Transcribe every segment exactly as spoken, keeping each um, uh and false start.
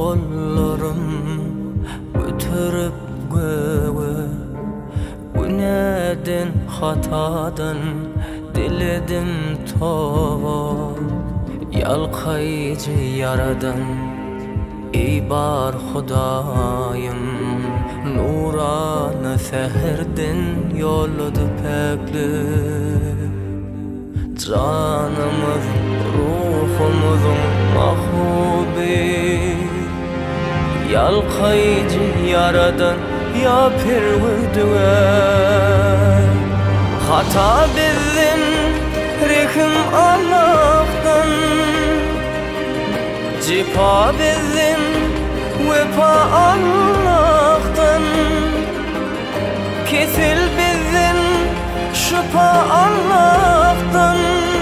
Kollarım götürüp göğe Güneden hatadan diledim tova Yalqayıcı yaradan İbar Hudayım Nuranı seherden yolladı pekli Canımız ruhumuzun mahbubi Yalqayıcı yaradan ya perverdüve Hata bizim rehim Allah'tan Cipa bizim vefa Allah'tan Kesil bizim şüpha Allah'tan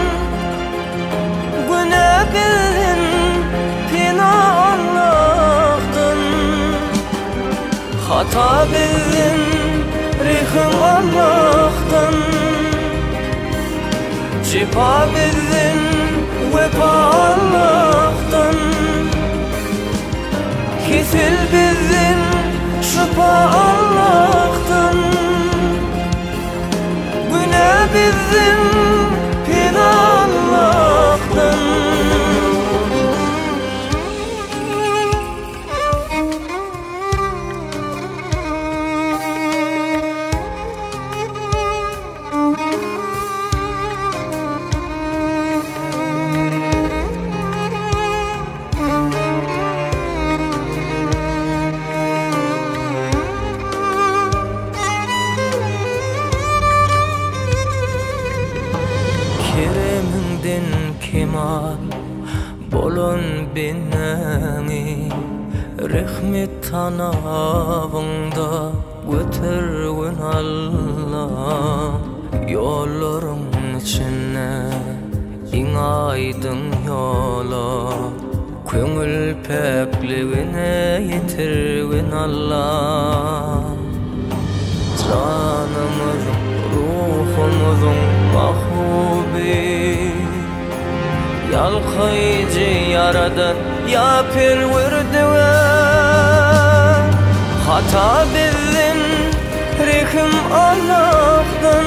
Günah bizim pina Allah'tan Hata bizim rehim Allah'tan Cipa bizim vefa Allah'tan Kesil bizim şüpha Allah'tan Günah bizim pina Allah'tan Kereminden kemal bolon benami Rahmet tanavında götürgün Allah Yollarım içine in aydın yola Köngül pekliğine yetirgün Allah Canımızın ruhumuzun mahbubi Yalqayıcı yaradan ya perverdüve Hata bizim rehim Allah'tan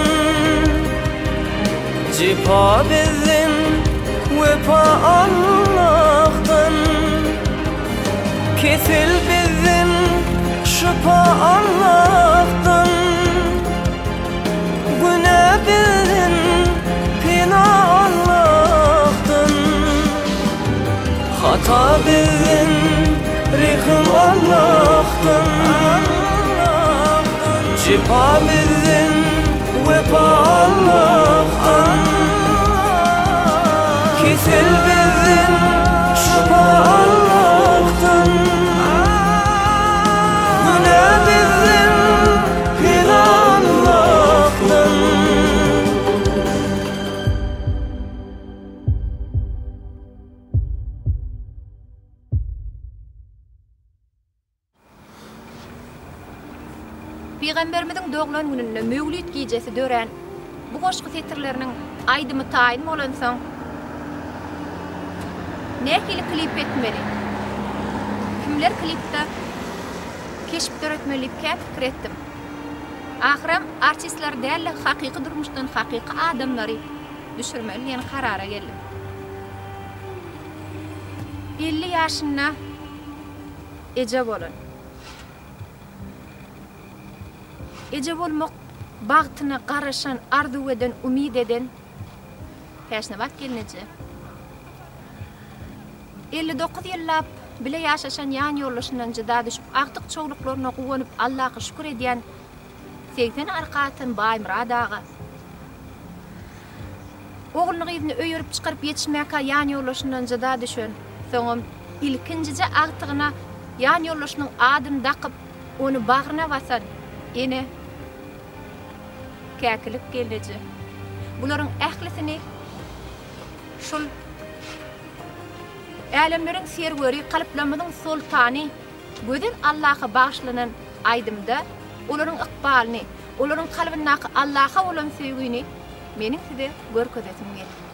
Cipa bizim vefa Allah'tan Kesil bizim şüpha Allah'tan Günah bizim pina Allah'tan Hata bizim rehim Allah'tan Cipa bizim vefa Allah'tan Kesil bizim şüpha Allah'tan Günah bizim pina Allah'tan Peygamberimizin doğulan gününde Mevlüt gecesi dören bu goşku setirlerinin aydımı tayin olan soň näkili klip etmeli? Kimler klipde keşip töretmelip käp fikir etdim. Ahiram artistler däl hakyky durmuşdan hakyky adamlary düşürmeli ýene karara geldim. elli ýaşynda eje bolan. Eje bolmak bagtyna garaşan, arzu eden, umid eden peşne wagt gelneje. elli dokuz ýyllap bile ýaşaşan ýan ýollaşyndan jyda düşüp aktyk çoğluklaryna gowanyp Allaha şükür edýän seksen arkaatyn baýmyrad aga. Oğlunu gyzyny öýürüp çykaryp ýetişmäkä ýan ýollaşyndan jyda düşen soňam ilkinjije aktygyna ýan ýollaşynyň adyny dakyp onu bagryna basan ene käkilip gelneje. Bularyň ählisini şol Älemlerin serweri kalyplamynyň sultany gödün Allaha bagşlanan aýdymda olaryň ykbalyny, olaryň kalbyna Allaha bolan sevgini meniň size görkezetim geldi.